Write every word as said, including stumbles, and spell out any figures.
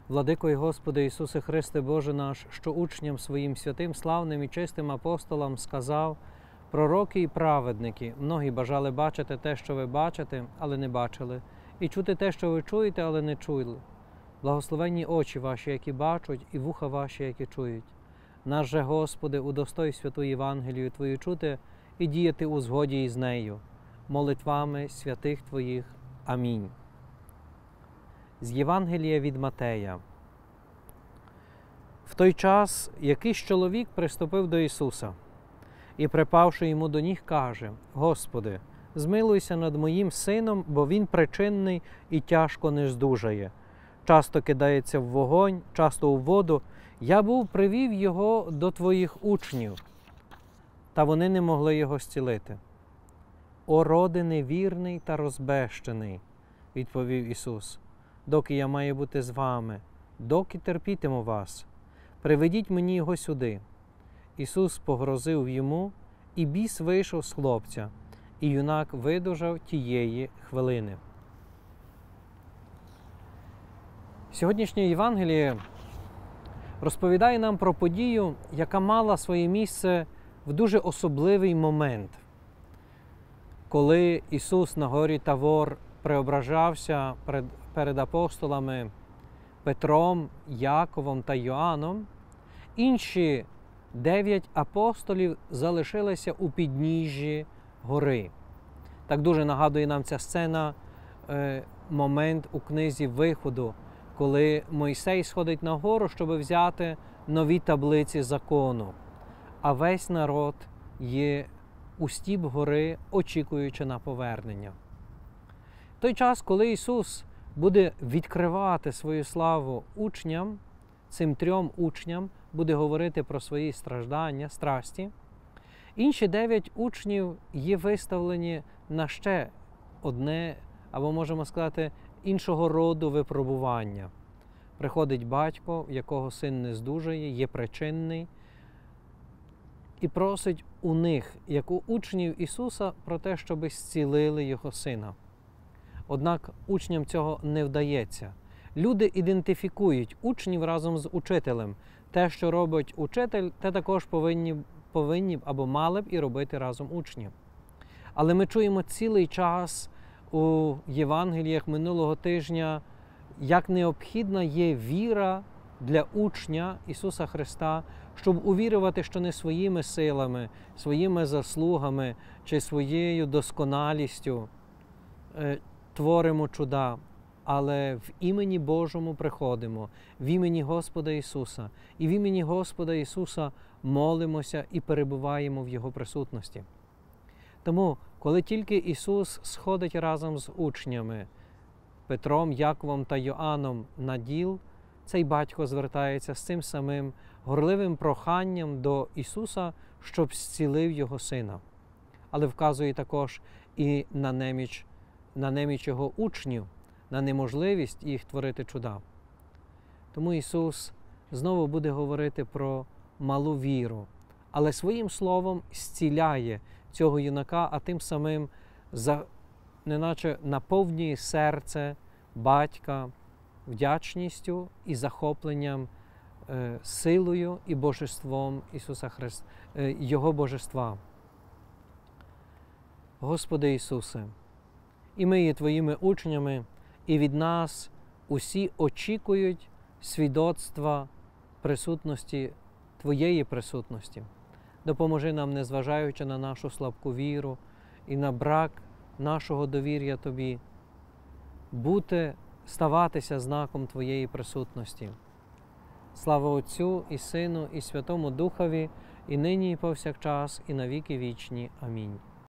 Владико і Господи Ісусе Христе Боже наш, що учням своїм святим, славним і чистим апостолам сказав: пророки і праведники, многі бажали бачити те, що ви бачите, але не бачили, і чути те, що ви чуєте, але не чули. Благословенні очі ваші, які бачать, і вуха ваші, які чують. Наш же, Господи, удостой святу Євангелію Твою чути і діяти у згоді із нею, молитвами святих Твоїх. Амінь. З Євангелія від Матея. В той час якийсь чоловік приступив до Ісуса і, припавши йому до ніг, каже: «Господи, змилуйся над моїм сином, бо він причинний і тяжко не здужає. Часто кидається в вогонь, часто у воду. Я був привів його до Твоїх учнів, та вони не могли його зцілити». «О роде невірний та розбещений», – відповів Ісус, «доки я маю бути з вами, доки терпітиму вас, приведіть мені його сюди». Ісус погрозив йому, і біс вийшов з хлопця, і юнак видужав тієї хвилини. Сьогоднішнє Євангеліє розповідає нам про подію, яка мала своє місце в дуже особливий момент, коли Ісус на горі Тавор преображався перед, перед апостолами Петром, Яковом та Йоанном. Інші дев'ять апостолів залишилися у підніжжі гори. Так дуже нагадує нам ця сцена, е, момент у книзі Виходу, коли Мойсей сходить на гору, щоб взяти нові таблиці закону, а весь народ є у стіп гори, очікуючи на повернення. В той час, коли Ісус буде відкривати свою славу учням, цим трьом учням, буде говорити про свої страждання, страсті, інші дев'ять учнів є виставлені на ще одне, або можемо сказати, іншого роду випробування. Приходить батько, в якого син не здужає, є причинний, і просить у них, як у учнів Ісуса, про те, щоб зцілили його сина. Однак учням цього не вдається. Люди ідентифікують учнів разом з учителем. Те, що робить учитель, те також повинні, повинні або мали б і робити разом учні. Але ми чуємо цілий час у Євангеліях минулого тижня, як необхідна є віра для учня Ісуса Христа, щоб увірувати, що не своїми силами, своїми заслугами чи своєю досконалістю е, творимо чуда, але в імені Божому приходимо, в імені Господа Ісуса. І в імені Господа Ісуса молимося і перебуваємо в Його присутності. Тому, коли тільки Ісус сходить разом з учнями Петром, Яковом та Йоанном на діл, цей батько звертається з цим самим горливим проханням до Ісуса, щоб зцілив його сина. Але вказує також і на неміч, на неміч його учнів, на неможливість їх творити чуда. Тому Ісус знову буде говорити про малу віру, але своїм словом зціляє цього юнака, а тим самим за, неначе наповнює серце батька вдячністю і захопленням, е, силою і божеством Ісуса Христа, е, Його божества. Господи Ісусе, і ми є Твоїми учнями, і від нас усі очікують свідоцтва присутності, Твоєї присутності. Допоможи нам, незважаючи на нашу слабку віру і на брак нашого довір'я Тобі, бути, ставатися знаком Твоєї присутності. Слава Отцю і Сину, і Святому Духові, і нині, і повсякчас, і на віки вічні. Амінь.